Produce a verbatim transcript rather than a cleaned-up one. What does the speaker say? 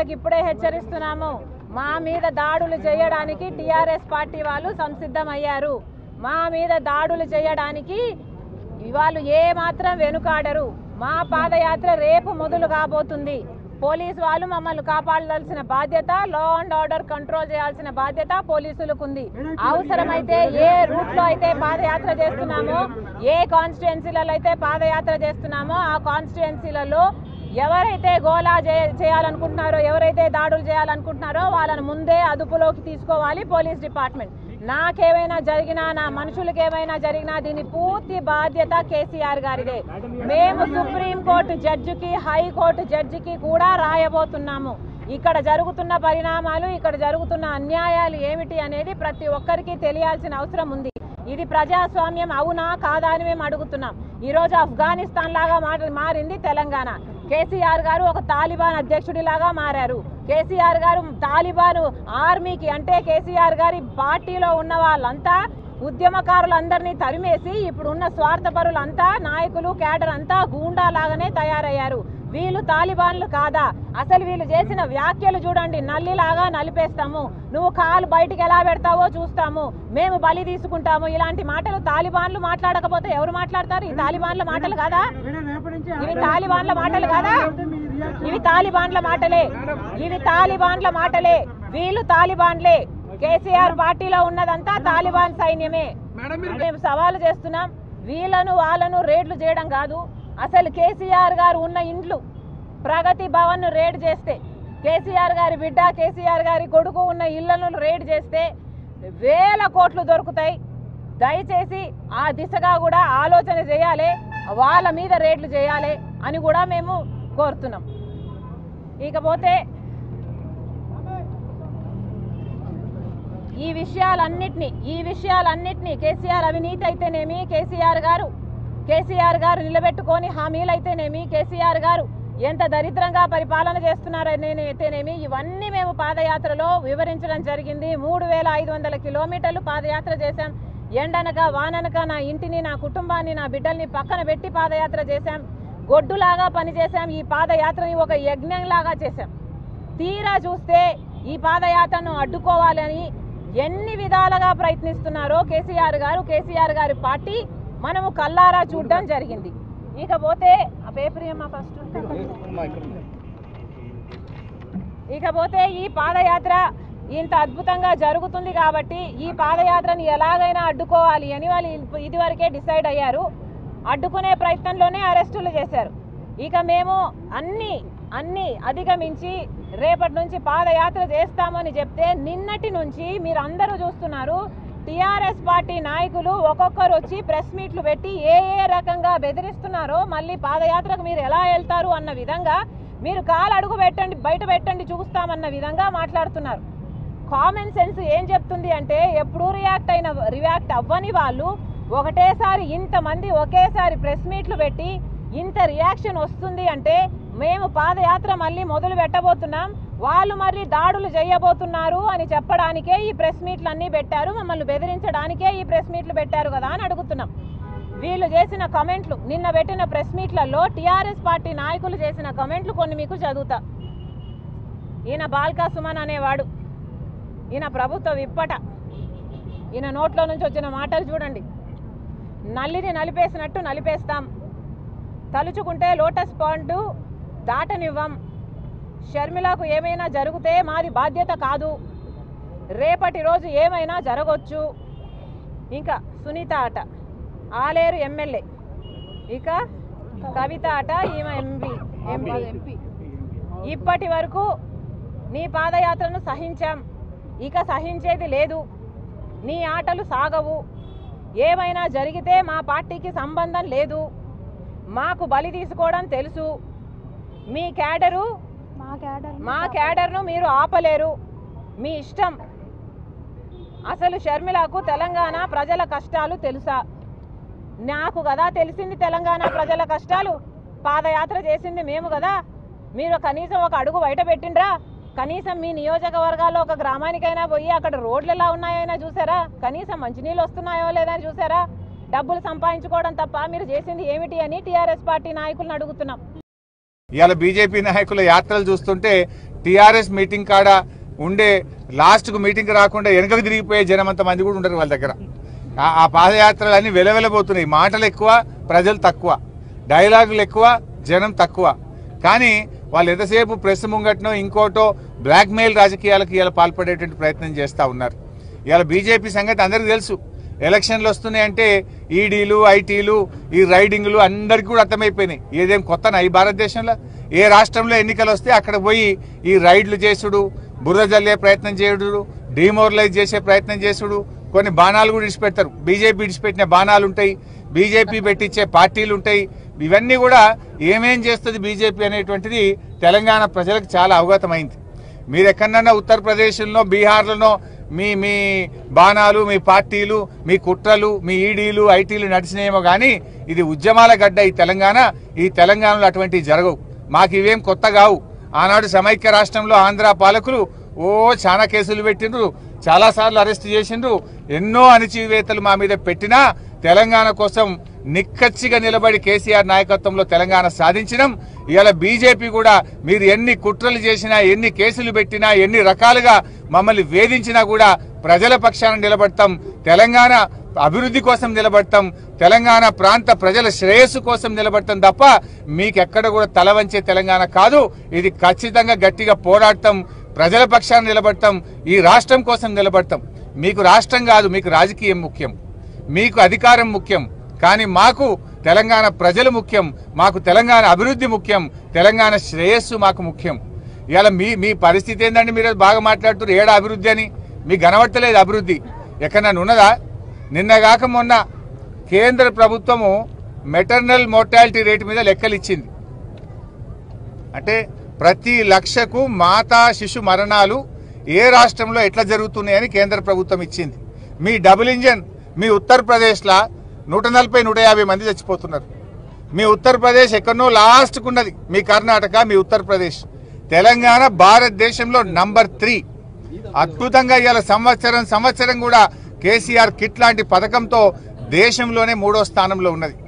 వాళ్ళకి ఇప్పుడే హెచ్చరిస్తున్నాము, మా మీద దాడులు చేయడానికి టీఆర్ఎస్ పార్టీ వాళ్ళు సంసిద్ధమయ్యారు. మా మీద దాడులు చేయడానికి వాళ్ళు ఏ మాత్రం వెనుకాడరు. మా పాదయాత్ర రేపు మొదలు కాబోతుంది. పోలీసు వాళ్ళు మమ్మల్ని కాపాడాల్సిన బాధ్యత, లా అండ్ ఆర్డర్ కంట్రోల్ చేయాల్సిన బాధ్యత పోలీసులకు ఉంది. అవసరమైతే ఏ రూట్ లో అయితే పాదయాత్ర చేస్తున్నామో, ఏ కాన్స్టిట్యుయెన్సీలలో అయితే పాదయాత్ర చేస్తున్నామో ఆ కాన్స్టిట్యుయెన్సీలలో ఎవరైతే గోలా చేయాలనుకుంటున్నారో, ఎవరైతే దాడులు చేయాలనుకుంటున్నారో వాళ్ళని ముందే అదుపులోకి తీసుకోవాలి పోలీస్ డిపార్ట్మెంట్. నాకేమైనా జరిగినా, నా మనుషులకు ఏమైనా జరిగినా దీని పూర్తి బాధ్యత కేసీఆర్ గారిదే. మేము సుప్రీంకోర్టు జడ్జికి, హైకోర్టు జడ్జికి కూడా రాయబోతున్నాము. ఇక్కడ జరుగుతున్న పరిణామాలు, ఇక్కడ జరుగుతున్న అన్యాయాలు ఏమిటి అనేది ప్రతి ఒక్కరికి తెలియాల్సిన అవసరం ఉంది. ఇది ప్రజాస్వామ్యం అవునా కాదా అని మేము అడుగుతున్నాం. ఈరోజు ఆఫ్ఘనిస్తాన్ లాగా మారింది తెలంగాణ. కేసీఆర్ గారు ఒక తాలిబాన్ అధ్యక్షుడిలాగా మారారు. కేసీఆర్ గారు తాలిబాన్ ఆర్మీకి, అంటే కేసీఆర్ గారి పార్టీలో ఉన్న వాళ్ళంతా ఉద్యమకారులందరినీ తరిమేసి ఇప్పుడున్న స్వార్థపరులంతా, నాయకులు, కేడర్ అంతా గూండా లాగానే తయారయ్యారు. వీళ్ళు తాలిబాన్లు కాదా? అసలు వీళ్ళు చేసిన వ్యాఖ్యలు చూడండి. నల్లిలాగా నలిపేస్తాము, నువ్వు కాలు బయటికి ఎలా పెడతావో చూస్తాము, మేము బలి తీసుకుంటాము, ఇలాంటి మాటలు తాలిబాన్లు మాట్లాడకపోతే ఎవరు మాట్లాడతారు? ఈ తాలిబాన్ల మాటలు కాదా? ఇవి తాలిబాన్ల మాటలు కాదా? ఇవి తాలిబాన్ల మాటలే, ఇవి తాలిబాన్ల మాటలే. వీళ్ళు తాలిబాన్లే. కేసీఆర్ పార్టీలో ఉన్నదంతా తాలిబాన్ సైన్యమే. మేము సవాలు చేస్తున్నాం. వీళ్ళను వాళ్ళను రేడ్లు చేయడం కాదు. అసలు కేసీఆర్ గారు ఉన్న ఇండ్లు, ప్రగతి భవన్ రేడ్ చేస్తే, కేసీఆర్ గారి బిడ్డ, కేసీఆర్ గారి కొడుకు ఉన్న ఇళ్లను రేడ్ చేస్తే వేల కోట్లు దొరుకుతాయి. దయచేసి ఆ దిశగా కూడా ఆలోచన చేయాలి, వాళ్ళ మీద రేడ్లు చేయాలి అని కూడా మేము కోరుతున్నాం. ఇకపోతే ఈ విషయాలన్నిటినీ ఈ విషయాలన్నిటినీ కేసీఆర్ అవినీతి అయితేనేమి, కేసీఆర్ గారు కేసీఆర్ గారు నిలబెట్టుకొని హామీలు అయితేనేమి, కేసీఆర్ గారు ఎంత దరిద్రంగా పరిపాలన చేస్తున్నారనేనేమి, ఇవన్నీ మేము పాదయాత్రలో వివరించడం జరిగింది. మూడు వేల ఐదు వందల కిలోమీటర్లు పాదయాత్ర చేశాం. ఎండనక వాననక నా ఇంటిని, నా కుటుంబాన్ని, నా బిడ్డల్ని పక్కన పెట్టి పాదయాత్ర చేశాం. గొడ్డులాగా పనిచేశాం. ఈ పాదయాత్రని ఒక యజ్ఞంలాగా చేశాం. తీరా చూస్తే ఈ పాదయాత్రను అడ్డుకోవాలని ఎన్ని విధాలుగా ప్రయత్నిస్తున్నారో కేసీఆర్ గారు, కేసీఆర్ గారి పార్టీ మనము కల్లారా చూడడం జరిగింది. ఇకపోతే ఆ పేపర్ ఏమా ఫస్ట్ ఇకపోతే ఈ పాదయాత్ర ఇంత అద్భుతంగా జరుగుతుంది కాబట్టి ఈ పాదయాత్రని ఎలాగైనా అడ్డుకోవాలి అని వాళ్ళు ఇదివరకే డిసైడ్ అయ్యారు. అడ్డుకునే ప్రయత్నంలోనే అరెస్టులు చేశారు. ఇక మేము అన్ని అన్ని అధిగమించి రేపటి నుంచి పాదయాత్ర చేస్తామని చెప్తే నిన్నటి నుంచి మీరు అందరూ చూస్తున్నారు, టీఆర్ఎస్ పార్టీ నాయకులు ఒక్కొక్కరు వచ్చి ప్రెస్ మీట్లు పెట్టి ఏ ఏ రకంగా బెదిరిస్తున్నారో, మళ్ళీ పాదయాత్రకు మీరు ఎలా వెళ్తారు అన్న విధంగా, మీరు కాలు అడుగు పెట్టండి, బయట పెట్టండి చూస్తామన్న విధంగా మాట్లాడుతున్నారు. కామన్ సెన్స్ ఏం చెప్తుంది అంటే, ఎప్పుడూ రియాక్ట్ అయిన రియాక్ట్ అవ్వని వాళ్ళు ఒకటేసారి ఇంతమంది ఒకేసారి ప్రెస్ మీట్లు పెట్టి ఇంత రియాక్షన్ వస్తుంది అంటే, మేము పాదయాత్ర మళ్ళీ మొదలు పెట్టబోతున్నాం, వాళ్ళు మళ్ళీ దాడులు చేయబోతున్నారు అని చెప్పడానికే ఈ ప్రెస్ మీట్లు అన్నీ పెట్టారు, మమ్మల్ని బెదిరించడానికే ఈ ప్రెస్ మీట్లు పెట్టారు కదా అని అడుగుతున్నాం. వీళ్ళు చేసిన కమెంట్లు, నిన్న పెట్టిన ప్రెస్ మీట్లలో టీఆర్ఎస్ పార్టీ నాయకులు చేసిన కమెంట్లు కొన్ని మీకు చదువుతా. ఈయన బాల్కా సుమన్ అనేవాడు, ఈయన ప్రభుత్వ విప్పట, ఈయన నోట్లో నుంచి వచ్చిన మాటలు చూడండి. నల్లిని నలిపేసినట్టు నలిపేస్తాం, తలుచుకుంటే లోటస్ పాండ్ దాటనివ్వం, షర్మిలకు ఏమైనా జరిగితే మాది బాధ్యత కాదు, రేపటి రోజు ఏమైనా జరగవచ్చు. ఇంకా సునీత అట ఆలేరు ఎమ్మెల్యే, ఇక కవిత అట ఈమె ఎంపీ ఎంపీ ఎంపీ ఇప్పటి వరకు నీ పాదయాత్రను సహించాం, ఇక సహించేది లేదు, నీ ఆటలు సాగవు, ఏమైనా జరిగితే మా పార్టీకి సంబంధం లేదు, మాకు బలి తీసుకోవడం తెలుసు, మీ క్యాడరు మా క్యాడర్ను మీరు ఆపలేరు, మీ ఇష్టం. అసలు షర్మిలకు తెలంగాణ ప్రజల కష్టాలు తెలుసా? నాకు కదా తెలిసింది తెలంగాణ ప్రజల కష్టాలు, పాదయాత్ర చేసింది మేము కదా. మీరు కనీసం ఒక అడుగు బయట పెట్టిండ్రా? కనీసం మీ నియోజకవర్గాల్లో ఒక గ్రామానికైనా పోయి అక్కడ రోడ్లు ఎలా ఉన్నాయైనా చూసారా? కనీసం మంచినీళ్ళు వస్తున్నాయో లేదని చూసారా? డబ్బులు సంపాదించుకోవడం తప్ప మీరు చేసింది ఏమిటి అని టీఆర్ఎస్ పార్టీ నాయకులను అడుగుతున్నాం. ఇవాళ బీజేపీ నాయకుల యాత్రలు చూస్తుంటే టీఆర్ఎస్ మీటింగ్ కాడ ఉండే లాస్ట్కు మీటింగ్ రాకుండా వెనకకు తిరిగిపోయే జనం అంత మంది కూడా ఉండరు వాళ్ళ దగ్గర. ఆ పాదయాత్రలన్నీ వెలవెలబోతున్నాయి. మాటలు ఎక్కువ, ప్రజలు తక్కువ, డైలాగులు ఎక్కువ, జనం తక్కువ. కానీ వాళ్ళు ఎంతసేపు ప్రెస్ ముంగట్నో ఇంకోటో బ్లాక్మెయిల్ రాజకీయాలకు ఇలా పాల్పడేటువంటి ప్రయత్నం చేస్తూ ఉన్నారు. ఇవాళ బీజేపీ సంగతి అందరికీ తెలుసు. ఎలక్షన్లు వస్తున్నాయంటే ఈడీలు, ఐటీలు, ఈ రైడింగ్లు అందరికీ కూడా అర్థమైపోయినాయి. ఏదేం కొత్తనా ఈ భారతదేశంలో? ఏ రాష్ట్రంలో ఎన్నికలు వస్తే అక్కడ పోయి ఈ రైడ్లు చేసుడు, బురద జల్లే ప్రయత్నం చేసుడు, డిమోరలైజ్ చేసే ప్రయత్నం చేసుడు, కొన్ని బాణాలు కూడా ఇడిచిపెడతారు. బీజేపీ ఇడిచిపెట్టిన బాణాలు ఉంటాయి, బీజేపీ పెట్టించే పార్టీలు ఉంటాయి. ఇవన్నీ కూడా ఏమేం చేస్తుంది బీజేపీ అనేటువంటిది తెలంగాణ ప్రజలకు చాలా అవగతమైంది. మీరు ఎక్కడన్నా ఉత్తరప్రదేశ్లో, బీహార్లోనో మీ మీ బాణాలు, మీ పార్టీలు, మీ కుట్రలు, మీ ఈడీలు, ఐటీలు నడిచినేమో కానీ ఇది ఉద్యమాల గడ్డ ఈ తెలంగాణ. ఈ తెలంగాణలో అటువంటివి జరగవు. మాకు ఇవేం కొత్త కావు. ఆనాడు సమైక్య రాష్ట్రంలో ఆంధ్ర పాలకులు ఓ చాలా కేసులు పెట్టిండ్రు, చాలాసార్లు అరెస్ట్ చేసిండ్రు, ఎన్నో అణచివేతలు మా మీద పెట్టినా తెలంగాణ కోసం నిక్కచ్చిగా నిలబడి కేసీఆర్ నాయకత్వంలో తెలంగాణ సాధించడం. ఇవాళ బీజేపీ కూడా మీరు ఎన్ని కుట్రలు చేసినా, ఎన్ని కేసులు పెట్టినా, ఎన్ని రకాలుగా మమ్మల్ని వేధించినా కూడా ప్రజల పక్షాన నిలబడతాం, తెలంగాణ అభివృద్ధి కోసం నిలబడతాం, తెలంగాణ ప్రాంత ప్రజల శ్రేయస్సు కోసం నిలబడతాం తప్ప మీకెక్కడ కూడా తల వంచే తెలంగాణ కాదు. ఇది ఖచ్చితంగా గట్టిగా పోరాడతాం, ప్రజల పక్షాన నిలబడతాం, ఈ రాష్ట్రం కోసం నిలబడతాం. మీకు రాష్ట్రం కాదు, మీకు రాజకీయం ముఖ్యం, మీకు అధికారం ముఖ్యం. కానీ మాకు తెలంగాణ ప్రజలు ముఖ్యం, మాకు తెలంగాణ అభివృద్ధి ముఖ్యం, తెలంగాణ శ్రేయస్సు మాకు ముఖ్యం. ఇవాళ మీ మీ పరిస్థితి ఏంటంటే మీరు బాగా మాట్లాడుతున్నారు ఏడా అభివృద్ధి అని. మీకు కనబడతలేదు అభివృద్ధి ఎక్కడన్నా ఉన్నదా? నిన్నగాక మొన్న కేంద్ర ప్రభుత్వము మెటర్నల్ మోర్టాలిటీ రేటు మీద లెక్కలు ఇచ్చింది. అంటే ప్రతి లక్షకు మాతా శిశు మరణాలు ఏ రాష్ట్రంలో ఎట్లా జరుగుతున్నాయని కేంద్ర ప్రభుత్వం ఇచ్చింది. మీ డబుల్ ఇంజన్ మీ ఉత్తరప్రదేశ్లో నూట నలభై నూట యాభై మంది చచ్చిపోతున్నారు. మీ ఉత్తరప్రదేశ్ ఎక్కడో లాస్ట్కు ఉన్నది, మీ కర్ణాటక, మీ ఉత్తరప్రదేశ్. తెలంగాణ భారతదేశంలో నంబర్ త్రీ. అద్భుతంగా ఇవాళ సంవత్సరం సంవత్సరం కూడా కేసీఆర్ కిట్ లాంటి పథకంతో దేశంలోనే మూడో స్థానంలో ఉన్నది.